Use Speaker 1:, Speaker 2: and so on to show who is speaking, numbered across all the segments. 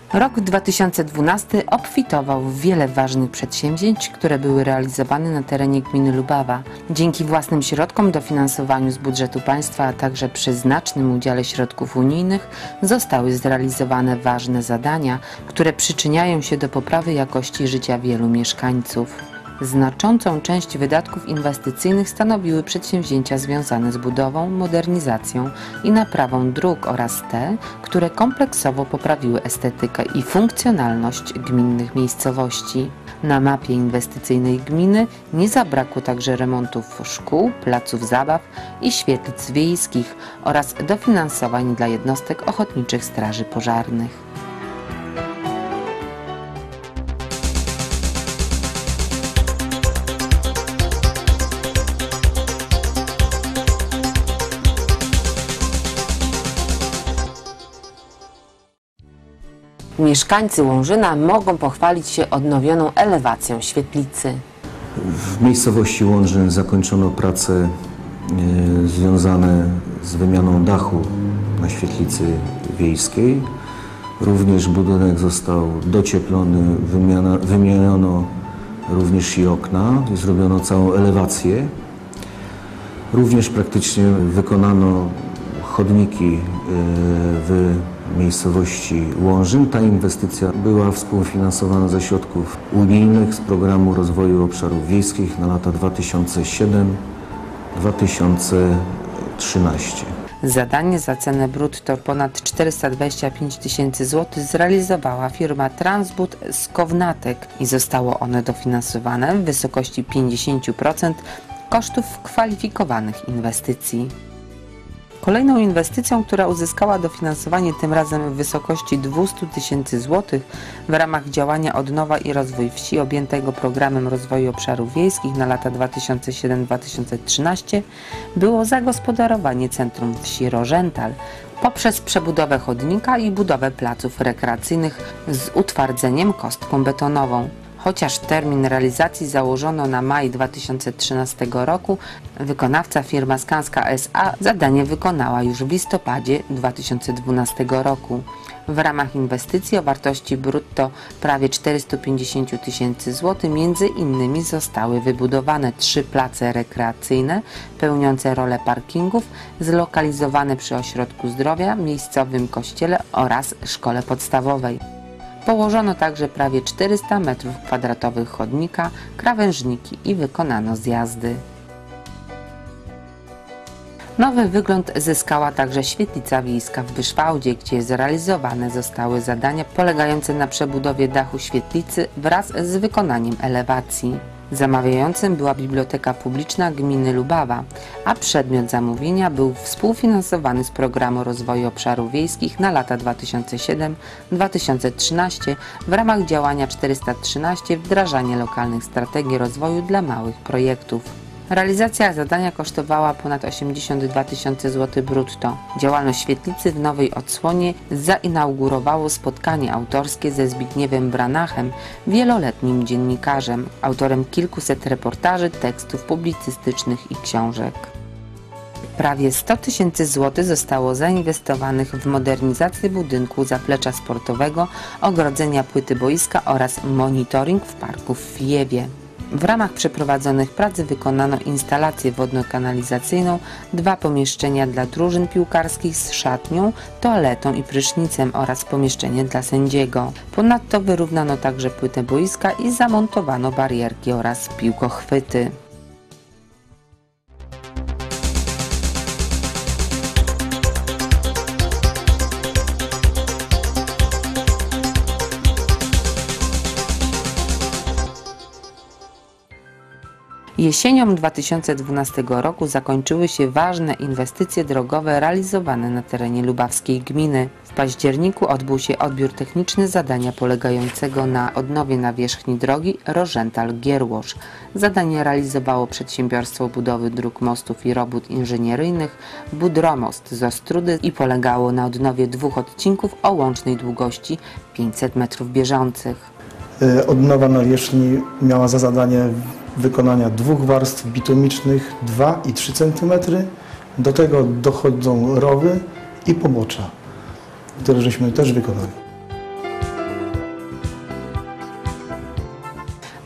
Speaker 1: Rok 2012 obfitował w wiele ważnych przedsięwzięć, które były realizowane na terenie gminy Lubawa. Dzięki własnym środkom, dofinansowaniu z budżetu państwa, a także przy znacznym udziale środków unijnych zostały zrealizowane ważne zadania, które przyczyniają się do poprawy jakości życia wielu mieszkańców. Znaczącą część wydatków inwestycyjnych stanowiły przedsięwzięcia związane z budową, modernizacją i naprawą dróg oraz te, które kompleksowo poprawiły estetykę i funkcjonalność gminnych miejscowości. Na mapie inwestycyjnej gminy nie zabrakło także remontów szkół, placów zabaw i świetlic wiejskich oraz dofinansowań dla jednostek ochotniczych straży pożarnych. Mieszkańcy Łążyna mogą pochwalić się odnowioną elewacją świetlicy.
Speaker 2: W miejscowości Łążyn zakończono prace związane z wymianą dachu na świetlicy wiejskiej. Również budynek został docieplony, wymieniono również i okna i zrobiono całą elewację. Również praktycznie wykonano chodniki w miejscowości Łążyn. Ta inwestycja była współfinansowana ze środków unijnych z Programu Rozwoju Obszarów Wiejskich na lata 2007-2013.
Speaker 1: Zadanie za cenę brutto ponad 425 tysięcy złotych zrealizowała firma Transbud z Kownatek i zostało one dofinansowane w wysokości 50% kosztów kwalifikowanych inwestycji. Kolejną inwestycją, która uzyskała dofinansowanie tym razem w wysokości 200 tysięcy złotych w ramach działania Odnowa i Rozwój Wsi objętego Programem Rozwoju Obszarów Wiejskich na lata 2007-2013 było zagospodarowanie centrum wsi Rożental poprzez przebudowę chodnika i budowę placów rekreacyjnych z utwardzeniem kostką betonową. Chociaż termin realizacji założono na maj 2013 roku, wykonawca firma Skanska S.A. zadanie wykonała już w listopadzie 2012 roku. W ramach inwestycji o wartości brutto prawie 450 tysięcy złotych między innymi zostały wybudowane 3 place rekreacyjne pełniące rolę parkingów zlokalizowane przy ośrodku zdrowia, miejscowym kościele oraz szkole podstawowej. Położono także prawie 400 m2 chodnika, krawężniki i wykonano zjazdy. Nowy wygląd zyskała także świetlica wiejska w Byszwałdzie, gdzie zrealizowane zostały zadania polegające na przebudowie dachu świetlicy wraz z wykonaniem elewacji. Zamawiającym była Biblioteka Publiczna Gminy Lubawa, a przedmiot zamówienia był współfinansowany z Programu Rozwoju Obszarów Wiejskich na lata 2007-2013 w ramach działania 413 Wdrażanie lokalnych strategii rozwoju dla małych projektów. Realizacja zadania kosztowała ponad 82 tysiące złotych brutto. Działalność świetlicy w nowej odsłonie zainaugurowało spotkanie autorskie ze Zbigniewem Branachem, wieloletnim dziennikarzem, autorem kilkuset reportaży, tekstów publicystycznych i książek. Prawie 100 tysięcy złotych zostało zainwestowanych w modernizację budynku, zaplecza sportowego, ogrodzenia płyty boiska oraz monitoring w parku w Fijewie. W ramach przeprowadzonych prac wykonano instalację wodno-kanalizacyjną, 2 pomieszczenia dla drużyn piłkarskich z szatnią, toaletą i prysznicem oraz pomieszczenie dla sędziego. Ponadto wyrównano także płytę boiska i zamontowano barierki oraz piłkochwyty. Jesienią 2012 roku zakończyły się ważne inwestycje drogowe realizowane na terenie lubawskiej gminy. W październiku odbył się odbiór techniczny zadania polegającego na odnowie nawierzchni drogi Rożental-Gierłosz. Zadanie realizowało przedsiębiorstwo budowy dróg, mostów i robót inżynieryjnych Budromost z Ostródy i polegało na odnowie 2 odcinków o łącznej długości 500 metrów bieżących.
Speaker 3: Odnowa nawierzchni miała za zadanie wykonania 2 warstw bitumicznych 2 i 3 cm. Do tego dochodzą rowy i pobocza, które żeśmy też wykonali.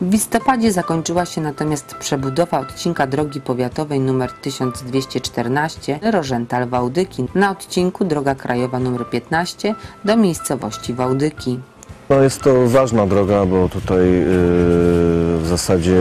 Speaker 1: W listopadzie zakończyła się natomiast przebudowa odcinka drogi powiatowej nr 1214 Rożental-Wałdyki na odcinku droga krajowa nr 15 do miejscowości Wałdyki.
Speaker 2: No jest to ważna droga, bo tutaj w zasadzie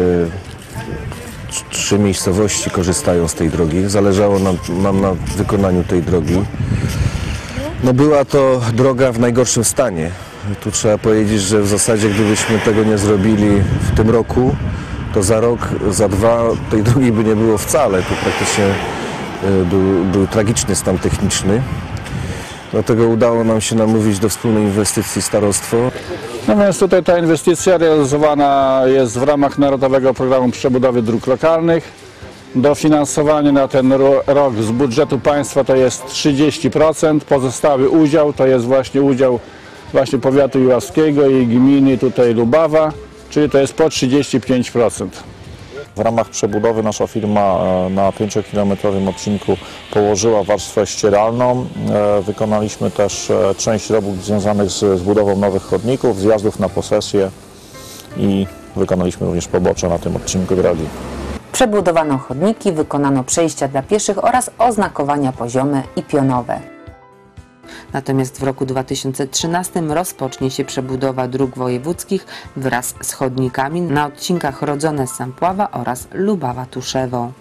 Speaker 2: 3 miejscowości korzystają z tej drogi. Zależało nam na wykonaniu tej drogi. No była to droga w najgorszym stanie. Tu trzeba powiedzieć, że w zasadzie gdybyśmy tego nie zrobili w tym roku, to za rok, za 2 tej drogi by nie było wcale. Tu praktycznie był tragiczny stan techniczny. Dlatego udało nam się namówić do wspólnej inwestycji starostwo.
Speaker 4: No więc tutaj ta inwestycja realizowana jest w ramach Narodowego Programu Przebudowy Dróg Lokalnych. Dofinansowanie na ten rok z budżetu państwa to jest 30%, pozostały udział to jest właśnie udział powiatu iławskiego i gminy tutaj Lubawa, czyli to jest po 35%.
Speaker 5: W ramach przebudowy nasza firma na 5-kilometrowym odcinku położyła warstwę ścieralną. Wykonaliśmy też część robót związanych z budową nowych chodników, zjazdów na posesję i wykonaliśmy również pobocze na tym odcinku drogi.
Speaker 6: Przebudowano chodniki, wykonano przejścia dla pieszych oraz oznakowania poziome i pionowe.
Speaker 1: Natomiast w roku 2013 rozpocznie się przebudowa dróg wojewódzkich wraz z chodnikami na odcinkach Rodzone-Sampława oraz Lubawa-Tuszewo.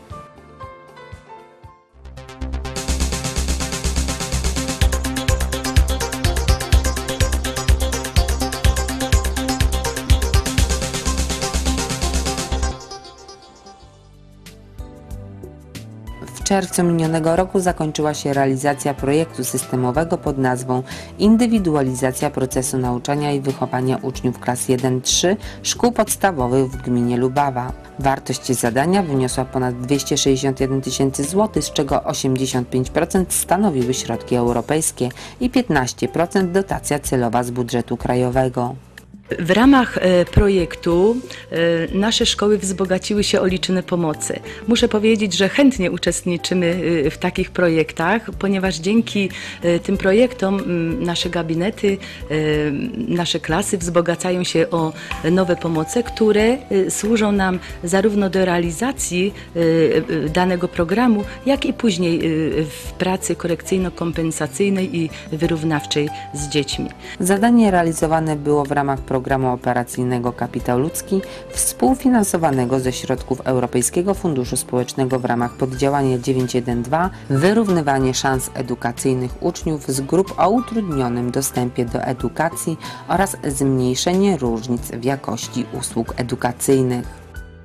Speaker 1: W czerwcu minionego roku zakończyła się realizacja projektu systemowego pod nazwą Indywidualizacja procesu nauczania i wychowania uczniów klas 1-3 szkół podstawowych w gminie Lubawa. Wartość zadania wyniosła ponad 261 tysięcy złotych, z czego 85% stanowiły środki europejskie i 15% dotacja celowa z budżetu krajowego.
Speaker 7: W ramach projektu nasze szkoły wzbogaciły się o liczne pomocy. Muszę powiedzieć, że chętnie uczestniczymy w takich projektach, ponieważ dzięki tym projektom nasze gabinety, nasze klasy wzbogacają się o nowe pomoce, które służą nam zarówno do realizacji danego programu, jak i później w pracy korekcyjno-kompensacyjnej i wyrównawczej z dziećmi.
Speaker 1: Zadanie realizowane było w ramach Programu Operacyjnego Kapitał Ludzki, współfinansowanego ze środków Europejskiego Funduszu Społecznego w ramach poddziałania 912 wyrównywanie szans edukacyjnych uczniów z grup o utrudnionym dostępie do edukacji oraz zmniejszenie różnic w jakości usług edukacyjnych.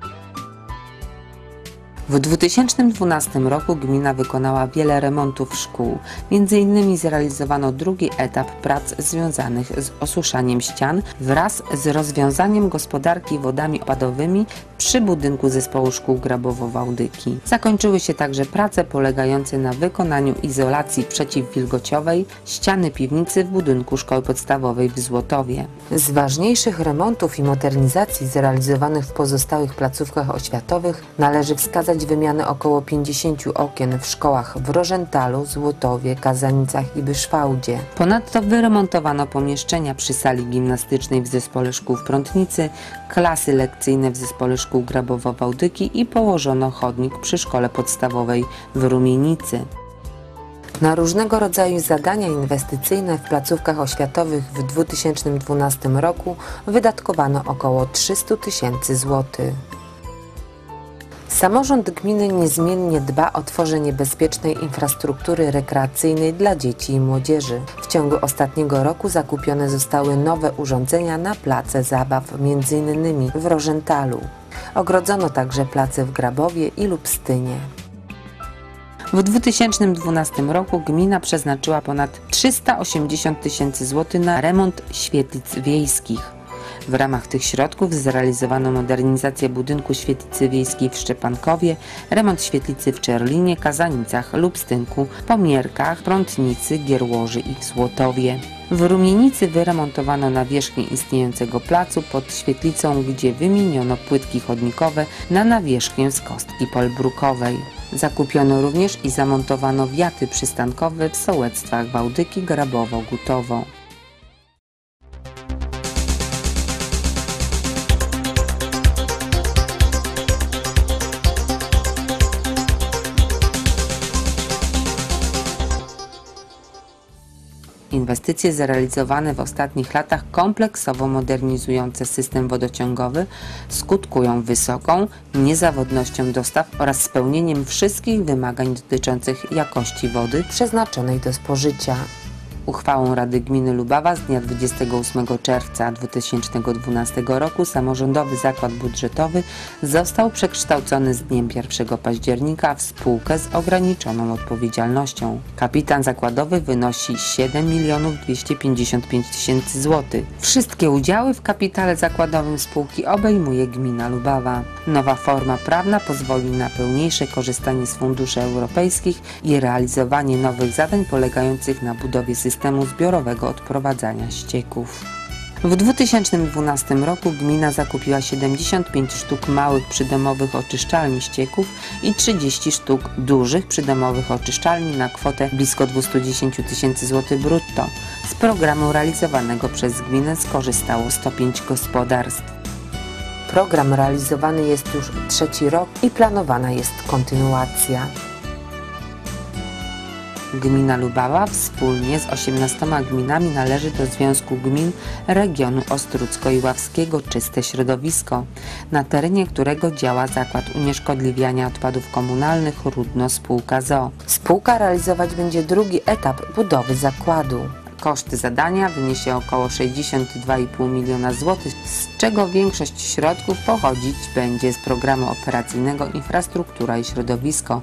Speaker 1: W 2012 roku gmina wykonała wiele remontów szkół. Między innymi zrealizowano drugi etap prac związanych z osuszaniem ścian wraz z rozwiązaniem gospodarki wodami opadowymi przy budynku Zespołu Szkół Grabowo-Wałdyki. Zakończyły się także prace polegające na wykonaniu izolacji przeciwwilgociowej ściany piwnicy w budynku Szkoły Podstawowej w Złotowie.
Speaker 6: Z ważniejszych remontów i modernizacji zrealizowanych w pozostałych placówkach oświatowych należy wskazać wymianę około 50 okien w szkołach w Rożentalu, Złotowie, Kazanicach i Byszwałdzie.
Speaker 1: Ponadto wyremontowano pomieszczenia przy sali gimnastycznej w Zespole Szkół w Prątnicy, klasy lekcyjne w Zespole Szkół Grabowo-Wałdyki i położono chodnik przy Szkole Podstawowej w Rumienicy.
Speaker 6: Na różnego rodzaju zadania inwestycyjne w placówkach oświatowych w 2012 roku wydatkowano około 300 tysięcy złotych. Samorząd gminy niezmiennie dba o tworzenie bezpiecznej infrastruktury rekreacyjnej dla dzieci i młodzieży. W ciągu ostatniego roku zakupione zostały nowe urządzenia na place zabaw, m.in. w Rożentalu. Ogrodzono także place w Grabowie i Lubstynie.
Speaker 1: W 2012 roku gmina przeznaczyła ponad 380 tysięcy złotych na remont świetlic wiejskich. W ramach tych środków zrealizowano modernizację budynku świetlicy wiejskiej w Szczepankowie, remont świetlicy w Czerlinie, Kazanicach, Lubstynku, Pomierkach, Prątnicy, Gierłoży i w Złotowie. W Rumienicy wyremontowano nawierzchnię istniejącego placu pod świetlicą, gdzie wymieniono płytki chodnikowe na nawierzchnię z kostki polbrukowej. Zakupiono również i zamontowano wiaty przystankowe w sołectwach Wałdyki, Grabowo, Gutowo. inwestycje zrealizowane w ostatnich latach kompleksowo modernizujące system wodociągowy skutkują wysoką niezawodnością dostaw oraz spełnieniem wszystkich wymagań dotyczących jakości wody
Speaker 6: przeznaczonej do spożycia.
Speaker 1: Uchwałą Rady Gminy Lubawa z dnia 28 czerwca 2012 roku samorządowy zakład budżetowy został przekształcony z dniem 1 października w spółkę z ograniczoną odpowiedzialnością. Kapitan zakładowy wynosi 7 255 000 złotych. Wszystkie udziały w kapitale zakładowym spółki obejmuje gmina Lubawa. Nowa forma prawna pozwoli na pełniejsze korzystanie z funduszy europejskich i realizowanie nowych zadań polegających na budowie systemu zbiorowego odprowadzania ścieków. W 2012 roku gmina zakupiła 75 sztuk małych przydomowych oczyszczalni ścieków i 30 sztuk dużych przydomowych oczyszczalni na kwotę blisko 210 000 złotych brutto. Z programu realizowanego przez gminę skorzystało 105 gospodarstw.
Speaker 6: Program realizowany jest już 3. rok i planowana jest kontynuacja.
Speaker 1: Gmina Lubawa wspólnie z 18 gminami należy do Związku Gmin Regionu Ostródzko-Iławskiego Czyste Środowisko, na terenie którego działa Zakład Unieszkodliwiania Odpadów Komunalnych Rudno spółka z.o.o.
Speaker 6: Spółka realizować będzie drugi etap budowy zakładu.
Speaker 1: Koszty zadania wyniesie około 62,5 miliona złotych, z czego większość środków pochodzić będzie z programu operacyjnego Infrastruktura i Środowisko.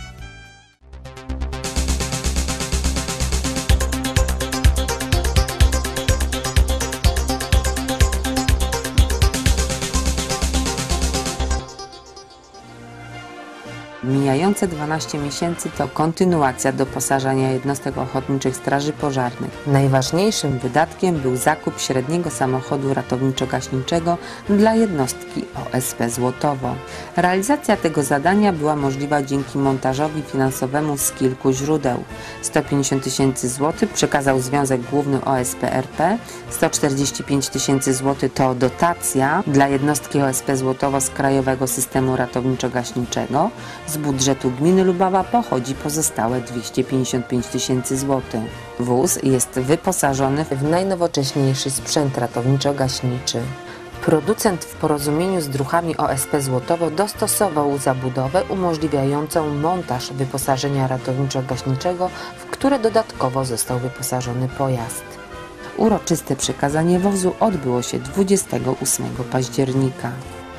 Speaker 1: Mijające 12 miesięcy to kontynuacja doposażania jednostek ochotniczych straży pożarnych. Najważniejszym wydatkiem był zakup średniego samochodu ratowniczo-gaśniczego dla jednostki OSP Złotowo. Realizacja tego zadania była możliwa dzięki montażowi finansowemu z kilku źródeł. 150 000 złotych przekazał Związek Główny OSP RP, 145 000 złotych to dotacja dla jednostki OSP Złotowo z Krajowego Systemu Ratowniczo-Gaśniczego. Z budżetu gminy Lubawa pochodzi pozostałe 255 000 złotych. Wóz jest wyposażony
Speaker 6: W najnowocześniejszy sprzęt ratowniczo-gaśniczy. Producent w porozumieniu z druhami OSP Złotowo dostosował zabudowę umożliwiającą montaż wyposażenia ratowniczo-gaśniczego, w które dodatkowo został wyposażony pojazd. Uroczyste przekazanie wozu odbyło się 28 października.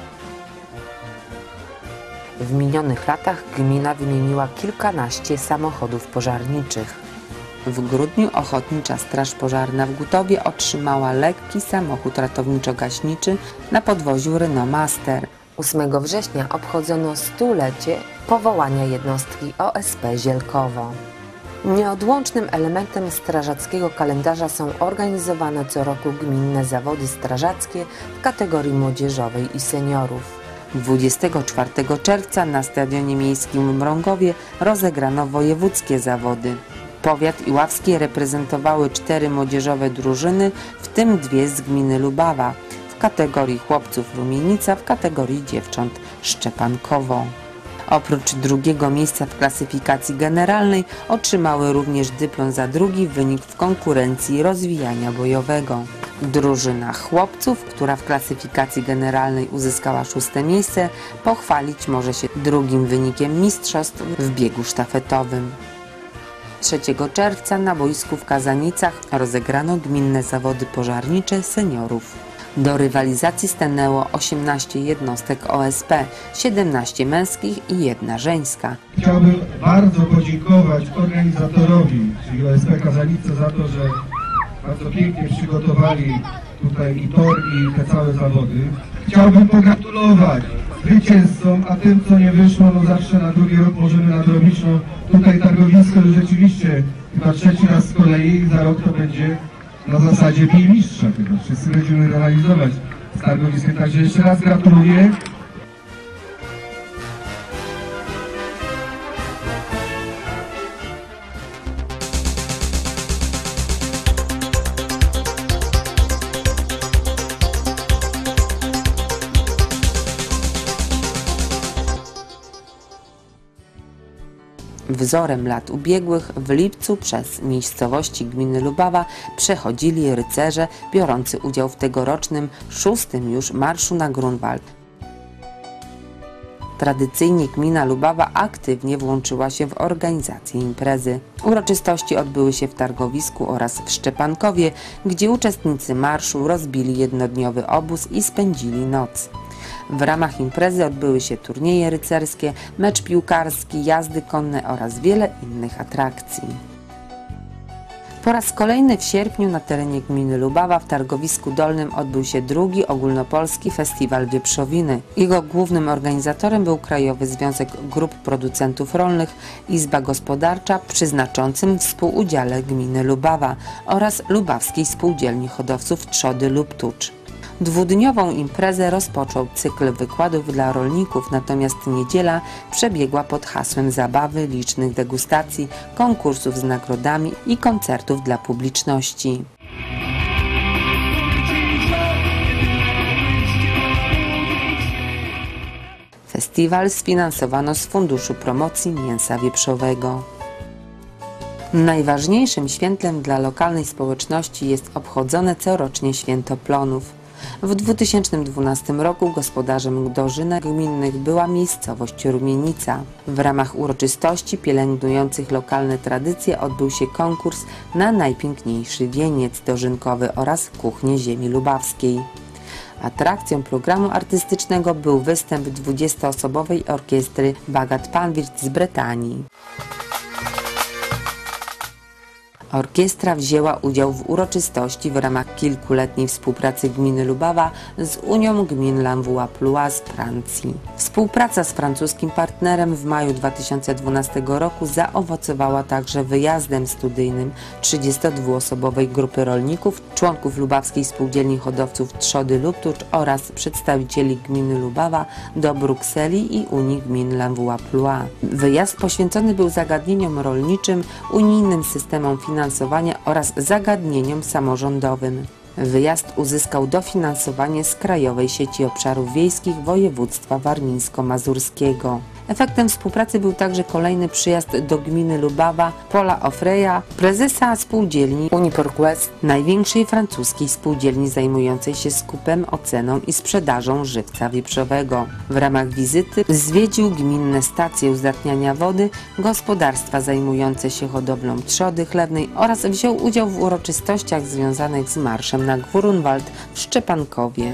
Speaker 6: W minionych latach gmina wymieniła kilkanaście samochodów pożarniczych. W grudniu Ochotnicza Straż Pożarna w Gutowie otrzymała lekki samochód ratowniczo-gaśniczy na podwoziu Renault Master. 8 września obchodzono 100-lecie powołania jednostki OSP Zielkowo. Nieodłącznym elementem strażackiego kalendarza są organizowane co roku gminne zawody strażackie w kategorii młodzieżowej i seniorów. 24 czerwca na Stadionie Miejskim w Mrągowie rozegrano wojewódzkie zawody. Powiat iławski reprezentowały 4 młodzieżowe drużyny, w tym 2 z gminy Lubawa, w kategorii chłopców Rumienica, w kategorii dziewcząt Szczepankowo. Oprócz drugiego miejsca w klasyfikacji generalnej otrzymały również dyplom za drugi wynik w konkurencji rozwijania bojowego. Drużyna chłopców, która w klasyfikacji generalnej uzyskała 6. miejsce, pochwalić może się drugim wynikiem mistrzostw w biegu sztafetowym. 3 czerwca na boisku w Kazanicach rozegrano gminne zawody pożarnicze seniorów. Do rywalizacji stanęło 18 jednostek OSP, 17 męskich i 1 żeńska.
Speaker 8: Chciałbym bardzo podziękować organizatorowi, czyli OSP Kazanice, za to, że bardzo pięknie przygotowali tutaj i tor, i te całe zawody. Chciałbym pogratulować zwycięzcom, a tym, co nie wyszło, no zawsze na drugi rok możemy nadrobić. No tutaj targowisko rzeczywiście chyba 3. raz z kolei, za rok to będzie na zasadzie bij mistrza chyba. Wszyscy będziemy realizować z targowiskiem, także jeszcze raz gratuluję.
Speaker 1: Wzorem lat ubiegłych w lipcu przez miejscowości gminy Lubawa przechodzili rycerze biorący udział w tegorocznym 6. już Marszu na Grunwald. Tradycyjnie gmina Lubawa aktywnie włączyła się w organizację imprezy. Uroczystości odbyły się w targowisku oraz w Szczepankowie, gdzie uczestnicy marszu rozbili jednodniowy obóz i spędzili noc. W ramach imprezy odbyły się turnieje rycerskie, mecz piłkarski, jazdy konne oraz wiele innych atrakcji. Po raz kolejny w sierpniu na terenie gminy Lubawa w Targowisku Dolnym odbył się drugi ogólnopolski festiwal wieprzowiny. Jego głównym organizatorem był Krajowy Związek Grup Producentów Rolnych, Izba Gospodarcza przy znaczącym współudziale gminy Lubawa oraz Lubawskiej Spółdzielni Hodowców Trzody lub Tucz. Dwudniową imprezę rozpoczął cykl wykładów dla rolników, natomiast niedziela przebiegła pod hasłem zabawy, licznych degustacji, konkursów z nagrodami i koncertów dla publiczności. Festiwal sfinansowano z Funduszu Promocji Mięsa Wieprzowego. Najważniejszym świętem dla lokalnej społeczności jest obchodzone corocznie Święto Plonów. W 2012 roku gospodarzem dożynek gminnych była miejscowość Rumienica. W ramach uroczystości pielęgnujących lokalne tradycje odbył się konkurs na najpiękniejszy wieniec dożynkowy oraz kuchnię ziemi lubawskiej. Atrakcją programu artystycznego był występ 20-osobowej orkiestry Bagat Panwirt z Brytanii. Orkiestra wzięła udział w uroczystości w ramach kilkuletniej współpracy gminy Lubawa z Unią Gmin Lamvua-Pluaz z Francji. Współpraca z francuskim partnerem w maju 2012 roku zaowocowała także wyjazdem studyjnym 32-osobowej grupy rolników, członków Lubawskiej Spółdzielni Hodowców Trzody lub Tucz oraz przedstawicieli gminy Lubawa do Brukseli i Unii Gmin Lamvua-Pluaz. Wyjazd poświęcony był zagadnieniom rolniczym, unijnym systemom finansowania oraz zagadnieniom samorządowym. Wyjazd uzyskał dofinansowanie z Krajowej Sieci Obszarów Wiejskich Województwa Warmińsko-Mazurskiego. Efektem współpracy był także kolejny przyjazd do gminy Lubawa Paula Offreya, prezesa spółdzielni Uniporquest, największej francuskiej spółdzielni zajmującej się skupem, oceną i sprzedażą żywca wieprzowego. W ramach wizyty zwiedził gminne stacje uzdatniania wody, gospodarstwa zajmujące się hodowlą trzody chlewnej oraz wziął udział w uroczystościach związanych z marszem na Grunwald w Szczepankowie.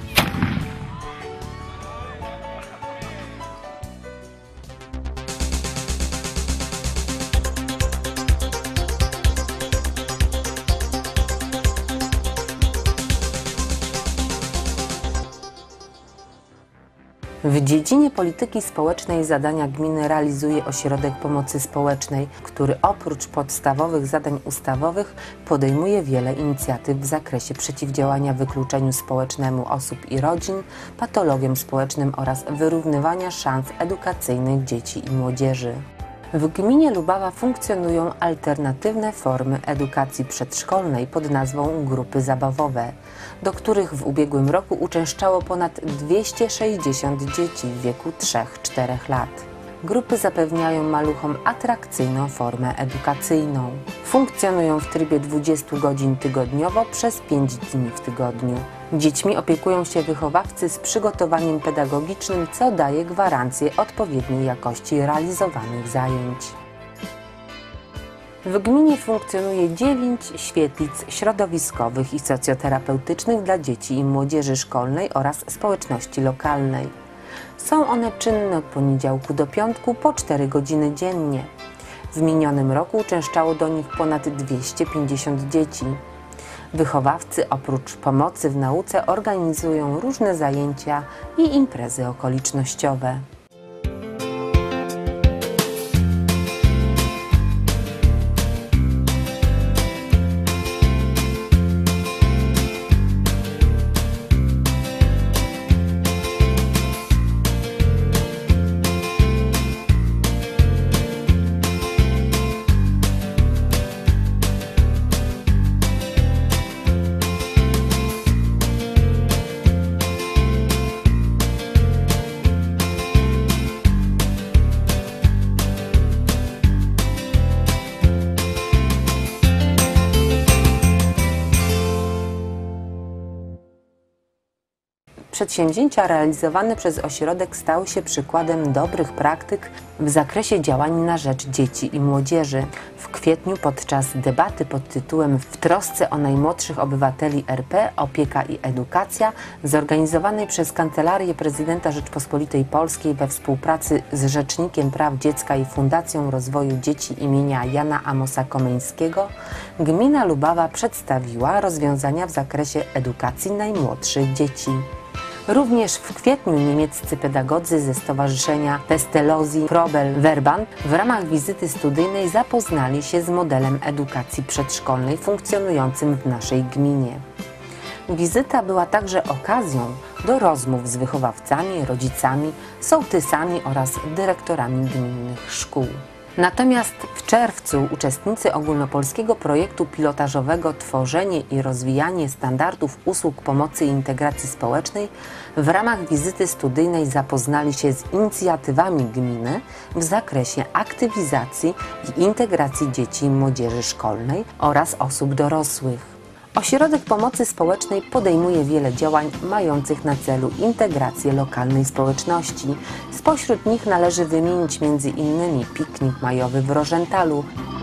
Speaker 1: W dziedzinie polityki społecznej zadania gminy realizuje Ośrodek Pomocy Społecznej, który oprócz podstawowych zadań ustawowych podejmuje wiele inicjatyw w zakresie przeciwdziałania wykluczeniu społecznemu osób i rodzin, patologiom społecznym oraz wyrównywania szans edukacyjnych dzieci i młodzieży. W gminie Lubawa funkcjonują alternatywne formy edukacji przedszkolnej pod nazwą grupy zabawowe, do których w ubiegłym roku uczęszczało ponad 260 dzieci w wieku 3-4 lat. Grupy zapewniają maluchom atrakcyjną formę edukacyjną. Funkcjonują w trybie 20 godzin tygodniowo przez 5 dni w tygodniu. Dziećmi opiekują się wychowawcy z przygotowaniem pedagogicznym, co daje gwarancję odpowiedniej jakości realizowanych zajęć. W gminie funkcjonuje 9 świetlic środowiskowych i socjoterapeutycznych dla dzieci i młodzieży szkolnej oraz społeczności lokalnej. Są one czynne od poniedziałku do piątku po 4 godziny dziennie. W minionym roku uczęszczało do nich ponad 250 dzieci. Wychowawcy oprócz pomocy w nauce organizują różne zajęcia i imprezy okolicznościowe.
Speaker 6: Przedsięwzięcia realizowane przez ośrodek stały się przykładem dobrych praktyk w zakresie działań na rzecz dzieci i młodzieży. W kwietniu podczas debaty pod tytułem „W trosce o najmłodszych obywateli RP, opieka i edukacja” zorganizowanej przez Kancelarię Prezydenta Rzeczpospolitej Polskiej we współpracy z Rzecznikiem Praw Dziecka i Fundacją Rozwoju Dzieci imienia Jana Amosa Komeńskiego, gmina Lubawa przedstawiła rozwiązania w zakresie edukacji najmłodszych dzieci. Również w kwietniu niemieccy pedagodzy ze Stowarzyszenia Pestalozzi Probel Verband w ramach wizyty studyjnej zapoznali się z modelem edukacji przedszkolnej funkcjonującym w naszej gminie. Wizyta była także okazją do rozmów z wychowawcami, rodzicami, sołtysami oraz dyrektorami gminnych szkół. Natomiast w czerwcu uczestnicy ogólnopolskiego projektu pilotażowego Tworzenie i rozwijanie standardów usług pomocy i integracji społecznej w ramach wizyty studyjnej zapoznali się z inicjatywami gminy w zakresie aktywizacji i integracji dzieci i młodzieży szkolnej oraz osób dorosłych. Ośrodek Pomocy Społecznej podejmuje wiele działań mających na celu integrację lokalnej społeczności. Spośród nich należy wymienić m.in. piknik majowy w Rożentalu,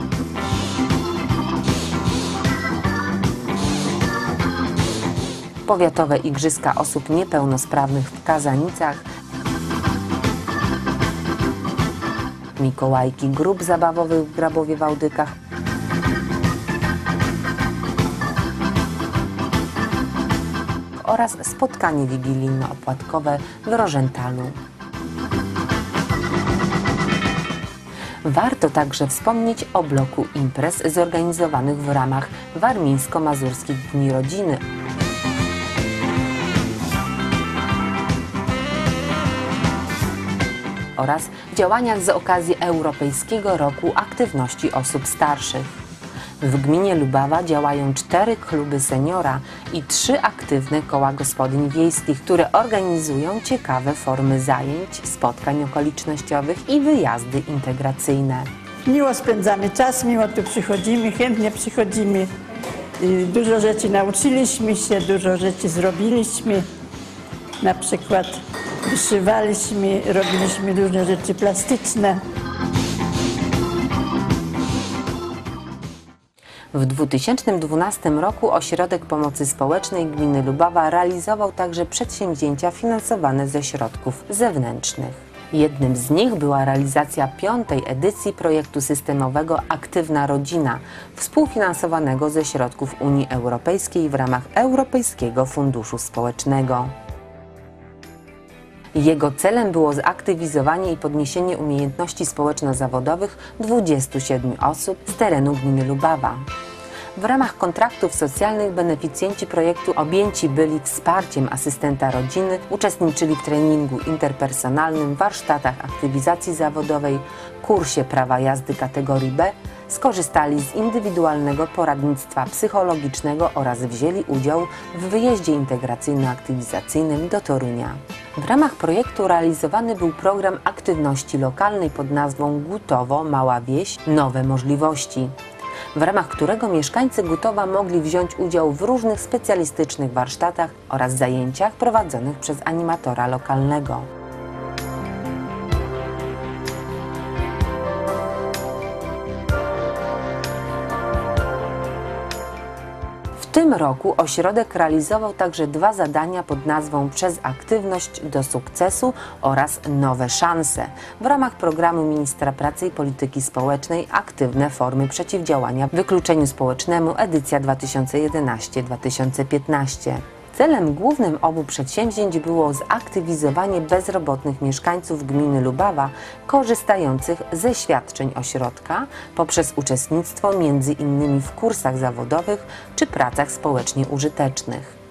Speaker 6: powiatowe igrzyska osób niepełnosprawnych w Kazanicach, Mikołajki grup zabawowych w Grabowie-Wałdykach, oraz spotkanie wigilijno-opłatkowe w Rożentalu. Warto także wspomnieć o bloku imprez zorganizowanych w ramach Warmińsko-Mazurskich Dni Rodziny oraz działaniach z okazji Europejskiego Roku Aktywności Osób Starszych. W gminie Lubawa działają 4 kluby seniora i 3 aktywne koła gospodyń wiejskich, które organizują ciekawe formy zajęć, spotkań okolicznościowych i wyjazdy integracyjne.
Speaker 9: Miło spędzamy czas, miło tu przychodzimy, chętnie przychodzimy. Dużo rzeczy nauczyliśmy się, dużo rzeczy zrobiliśmy. Na przykład wyszywaliśmy, robiliśmy różne rzeczy plastyczne.
Speaker 6: W 2012 roku Ośrodek Pomocy Społecznej Gminy Lubawa realizował także przedsięwzięcia finansowane ze środków zewnętrznych. Jednym z nich była realizacja 5. edycji projektu systemowego Aktywna Rodzina, współfinansowanego ze środków Unii Europejskiej w ramach Europejskiego Funduszu Społecznego. Jego celem było zaktywizowanie i podniesienie umiejętności społeczno-zawodowych 27 osób z terenu gminy Lubawa. W ramach kontraktów socjalnych beneficjenci projektu objęci byli wsparciem asystenta rodziny, uczestniczyli w treningu interpersonalnym, warsztatach aktywizacji zawodowej, kursie prawa jazdy kategorii B, skorzystali z indywidualnego poradnictwa psychologicznego oraz wzięli udział w wyjeździe integracyjno-aktywizacyjnym do Torunia. W ramach projektu realizowany był program aktywności lokalnej pod nazwą Gutowo Mała Wieś – Nowe Możliwości, w ramach którego mieszkańcy Gutowa mogli wziąć udział w różnych specjalistycznych warsztatach oraz zajęciach prowadzonych przez animatora lokalnego. W tym roku ośrodek realizował także 2 zadania pod nazwą Przez aktywność do sukcesu oraz Nowe szanse w ramach programu Ministra Pracy i Polityki Społecznej Aktywne formy przeciwdziałania wykluczeniu społecznemu edycja 2011-2015. Celem głównym obu przedsięwzięć było zaktywizowanie bezrobotnych mieszkańców gminy Lubawa korzystających ze świadczeń ośrodka poprzez uczestnictwo m.in. w kursach zawodowych czy pracach społecznie użytecznych.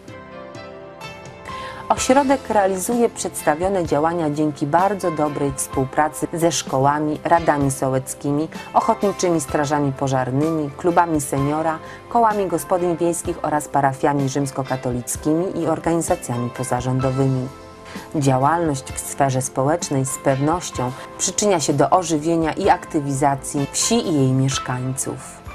Speaker 6: Ośrodek realizuje przedstawione działania dzięki bardzo dobrej współpracy ze szkołami, radami sołeckimi, ochotniczymi strażami pożarnymi, klubami seniora, kołami gospodyń wiejskich oraz parafiami rzymskokatolickimi i organizacjami pozarządowymi. Działalność w sferze społecznej z pewnością przyczynia się do ożywienia i aktywizacji wsi i jej mieszkańców.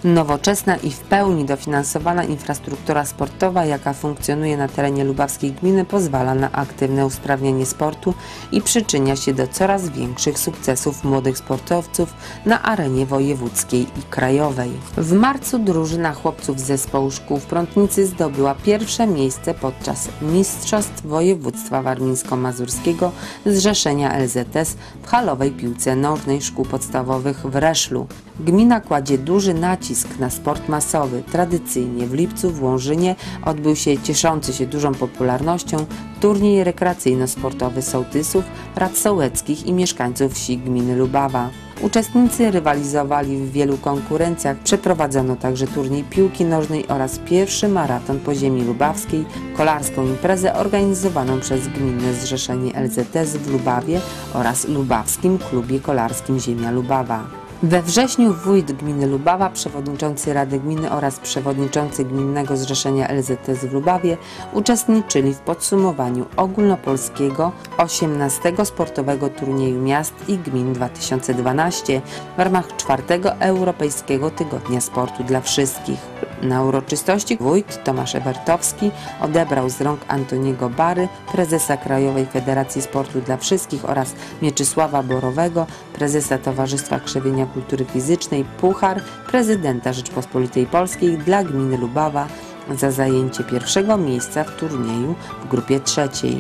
Speaker 1: Nowoczesna i w pełni dofinansowana infrastruktura sportowa, jaka funkcjonuje na terenie lubawskiej gminy, pozwala na aktywne usprawnienie sportu i przyczynia się do coraz większych sukcesów młodych sportowców na arenie wojewódzkiej i krajowej. W marcu drużyna chłopców z zespołu szkół w Prątnicy zdobyła pierwsze miejsce podczas Mistrzostw Województwa Warmińsko-Mazurskiego Zrzeszenia LZS w halowej piłce nożnej szkół podstawowych w Reszlu. Gmina kładzie duży nacisk na sport masowy. Tradycyjnie w lipcu w Łążynie odbył się cieszący się dużą popularnością turniej rekreacyjno-sportowy sołtysów, rad sołeckich i mieszkańców wsi gminy Lubawa. Uczestnicy rywalizowali w wielu konkurencjach. Przeprowadzono także turniej piłki nożnej oraz pierwszy maraton po ziemi lubawskiej, kolarską imprezę organizowaną przez Gminne Zrzeszenie LZS w Lubawie oraz Lubawskim Klubie Kolarskim Ziemia Lubawa. We wrześniu wójt gminy Lubawa, przewodniczący Rady Gminy oraz przewodniczący Gminnego Zrzeszenia LZS w Lubawie uczestniczyli w podsumowaniu ogólnopolskiego 18. sportowego turnieju miast i gmin 2012 w ramach 4. Europejskiego Tygodnia Sportu dla Wszystkich. Na uroczystości wójt Tomasz Ewertowski odebrał z rąk Antoniego Bary, prezesa Krajowej Federacji Sportu dla Wszystkich oraz Mieczysława Borowego, prezesa Towarzystwa Krzewienia Kultury Fizycznej, puchar prezydenta Rzeczpospolitej Polskiej dla gminy Lubawa za zajęcie pierwszego miejsca w turnieju w grupie trzeciej.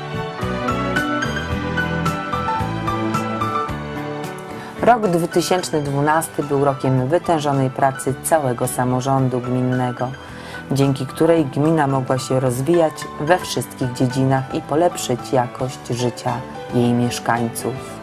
Speaker 6: Rok 2012 był rokiem wytężonej pracy całego samorządu gminnego, dzięki której gmina mogła się rozwijać we wszystkich dziedzinach i polepszyć jakość życia jej mieszkańców.